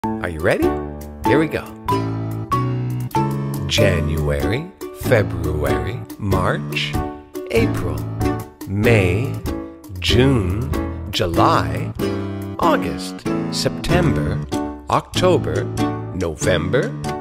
Are you ready? Here we go. January, February, March, April, May, June, July, August, September, October, November,